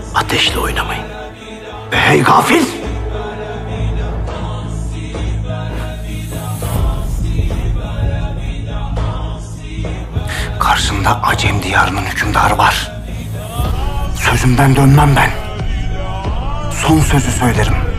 Ateşle oynamayın. Ve hey gafil! Karşında Acem diyarının hükümdarı var. Sözümden dönmem ben. Son sözü söylerim.